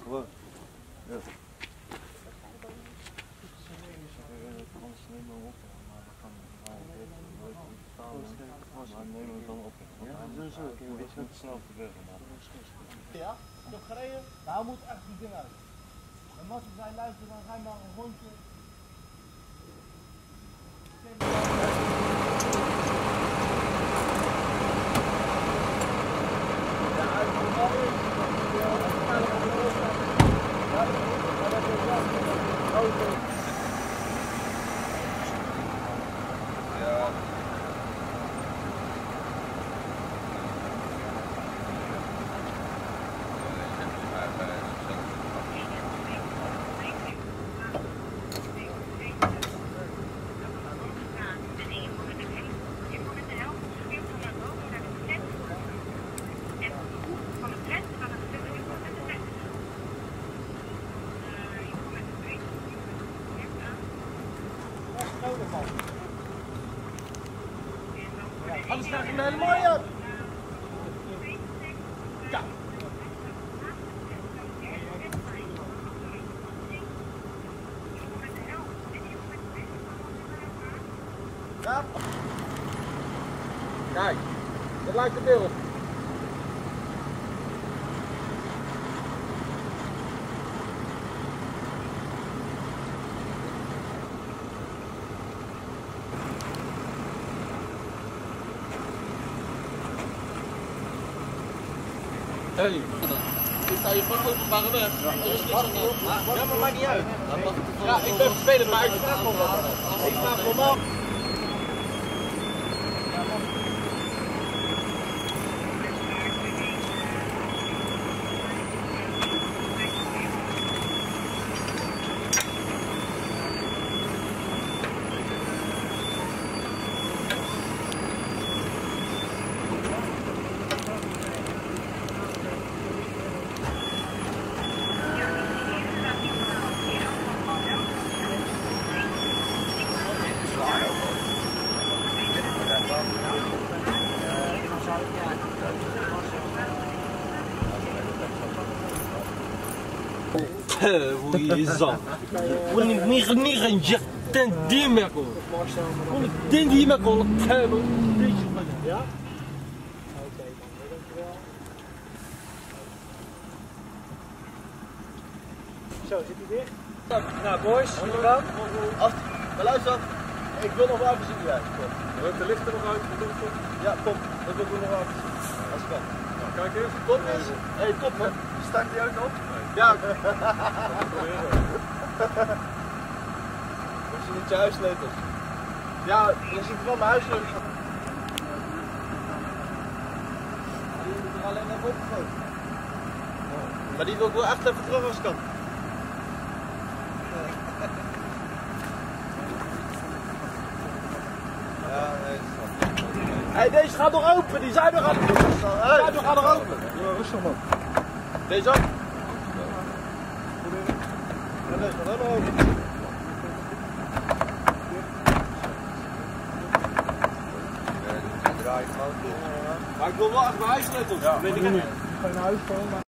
gewoon. Ja. Maar nemen we het dan op. Want hij moet snel gebeuren. Ja, ik heb gereden. Nou, hij moet echt die ding uit. En als ik zei, luister, dan ga je maar een rondje. Anders krijg je hem helemaal uit. Ja. Ja. Kijk, dat lijkt het beeld. Hey, ik sta hier gewoon openbare weg. Ja, maar maakt niet uit. Ja, ik ben vervelend, maar ik vraag gewoon wat. Ik vraag normaal. Wieso? Niet ten die merkel. Den die merkel. Ja? Oké, dankjewel. Zo, zit hij dicht? Nou, boys, Luister, ik wil nog wel even zien juist. De lichten nog uit. Ja, top. Dat wil ik nog wel even zien. Als het kan. Nou, kijk eens. Top is. Hé, top man. Start die uit op? Ja. Dat is niet je huissleutels. Ja, je ziet wel mijn huissleutels. Die moet er alleen even opgegooid. Maar die wil ik wel echt even terug als ik kan. Ja, nee, hey, deze gaat nog open, die zuider gaat nog open. Ja, rustig man. Deze ook? Ja, deze gaat ook nog open. Maar ik wil wel echt mijn huissleutels. Ja, weet ik niet. Ga je naar huis komen, maar...